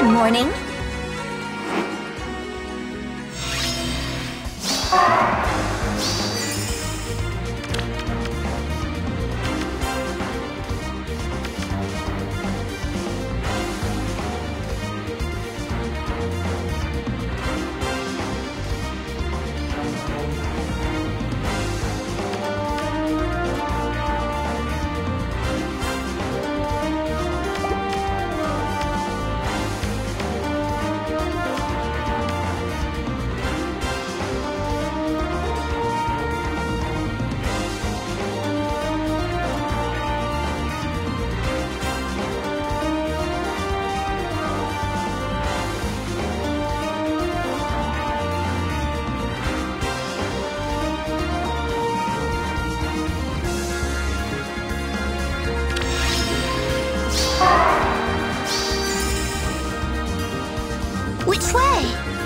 Good morning. Which way?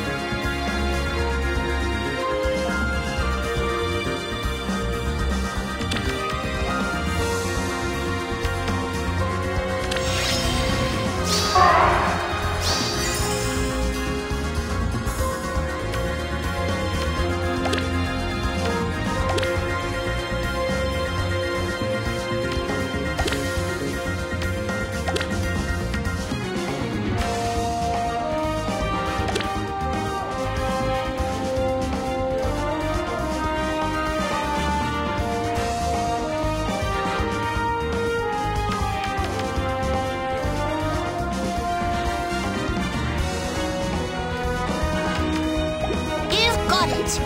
It.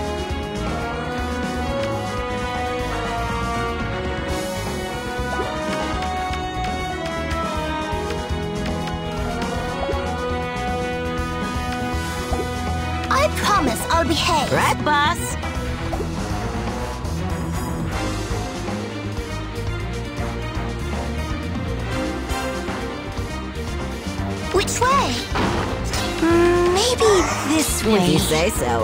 I promise I'll behave. Right, boss? Which way? Maybe this way. If you say so.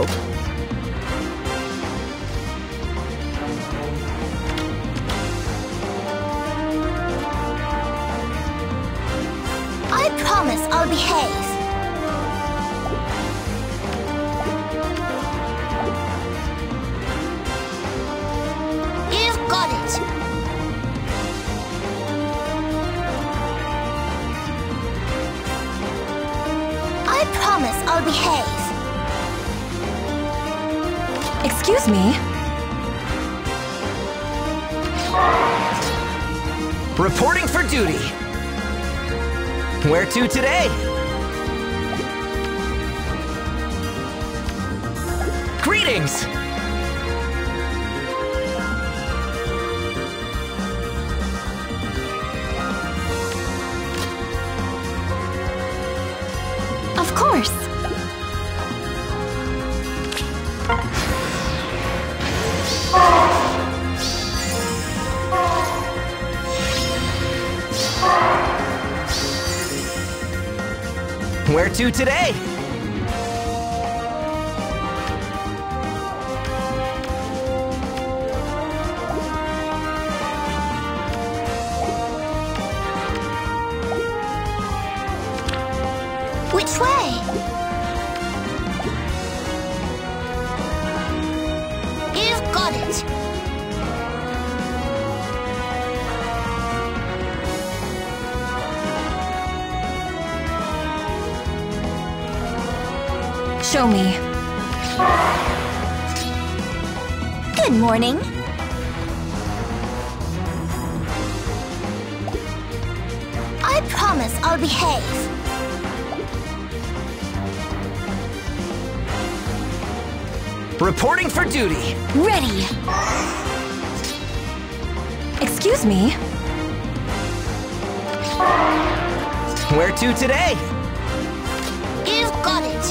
I promise I'll behave. You've got it. I promise I'll behave. Excuse me? Reporting for duty. Where to today? Greetings! Of course. Where to today? Which way? You've got it. Show me. Good morning. I promise I'll behave. Reporting for duty. Ready. Excuse me? Where to today? You've got it.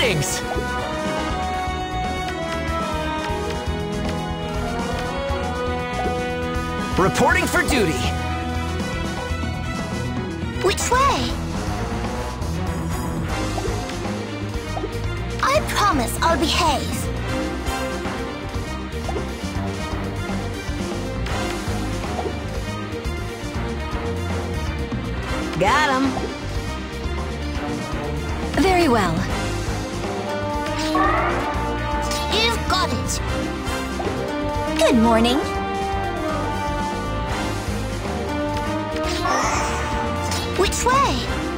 Greetings! Reporting for duty. Which way? I promise I'll behave. Got him. Very well. You've got it. Good morning. Which way?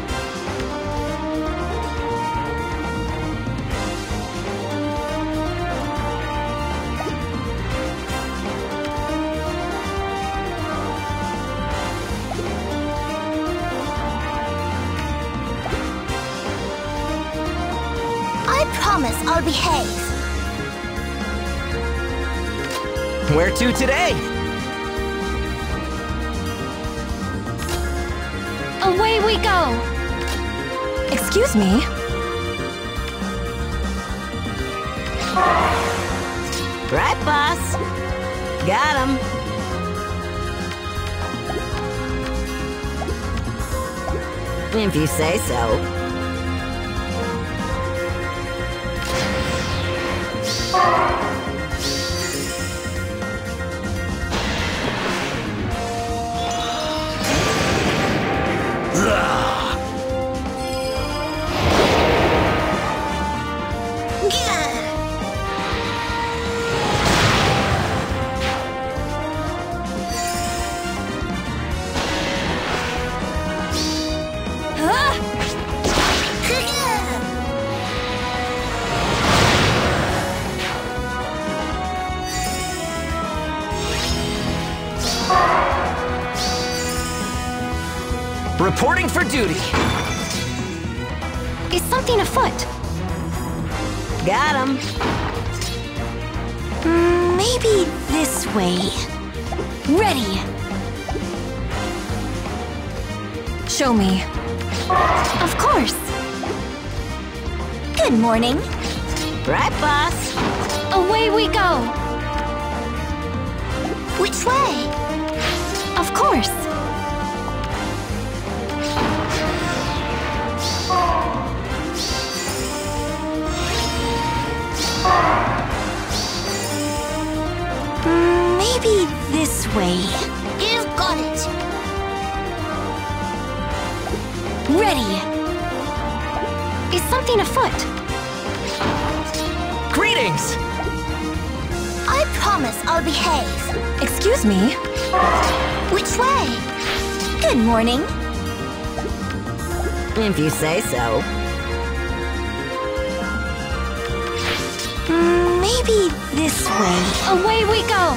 I promise I'll behave. Where to today? Away we go! Excuse me? Right, boss. Got him. If you say so. Reporting for duty. Is something afoot? Got him. Maybe this way. Ready! Show me. Of course! Good morning. Right, boss. Away we go! Which way? Of course! Maybe this way. You've got it. Ready! Is something afoot? Greetings! I promise I'll behave. Excuse me? Which way? Good morning. If you say so. Maybe this way. Away we go!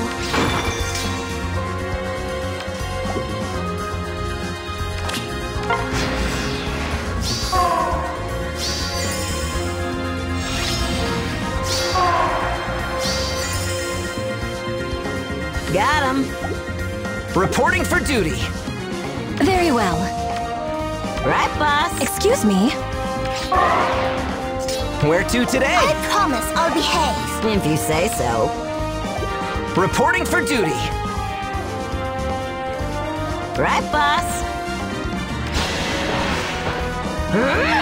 Got him. Reporting for duty. Very well. Right, boss. Excuse me? Where to today? I promise I'll behave. If you say so. Reporting for duty. Right, boss.